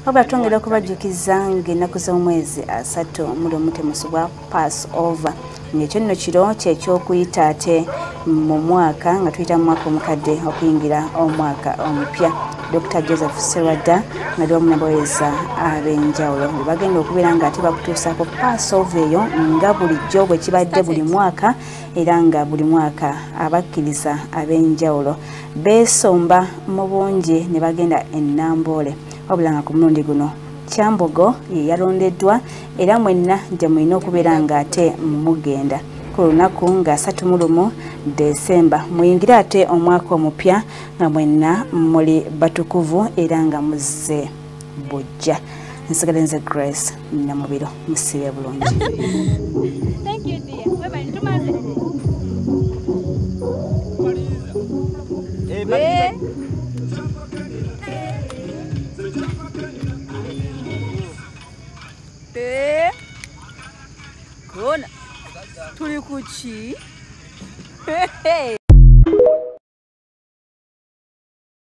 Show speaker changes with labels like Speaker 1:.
Speaker 1: wabula twongera kubajjukiza ng'ennaku z'omwezi 3 muli omutemusibwa Passover ng'ekyo nno kiro kyekyokuyita ate mu mwaka nga tuyita mu mwaka omukadde okuyingira omwaka omupya. Dr. Joseph Serwadda nga ndi wamu n'abaweereza ab'enjawulo bagenda okubeera ng'ate bakutuusaako Passover eyo nga bulijjo bwe kibadde buli mwaka era nga buli mwaka abakkiriza ab'enjawulo beesomba mu bungi ne bagenda e Namboole wabula nga ku mulundi guno Kyambogo ye yalondeddwa era mwenna gye mulina okubeera ng'ate mugenda ku lunaku nga 31 Desemba muyingira ate omwaka omupya nga mwenna muli batukuvu era nga muzze bujja. Nsigale nze Grace Namubiro musibe bulungi.
Speaker 2: Thank you dear. Wewe nitumaze. Kona tuli kuchi